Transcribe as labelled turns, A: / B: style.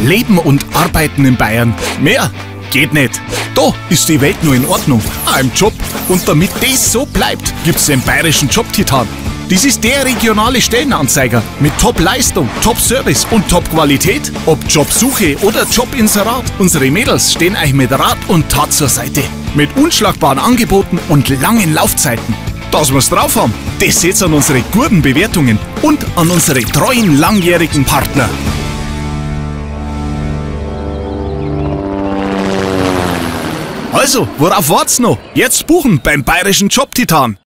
A: Leben und arbeiten in Bayern. Mehr geht nicht. Da ist die Welt nur in Ordnung. Auch im Job. Und damit das so bleibt, gibt's den Bayerischen Jobtitan. Das ist der regionale Stellenanzeiger mit Top-Leistung, Top-Service und Top-Qualität. Ob Jobsuche oder Jobinserat, unsere Mädels stehen euch mit Rat und Tat zur Seite. Mit unschlagbaren Angeboten und langen Laufzeiten. Dass wir's drauf haben, das seht's an unsere guten Bewertungen und an unsere treuen, langjährigen Partner. Also, worauf wart's noch? Jetzt buchen beim Bayerischen Jobtitan.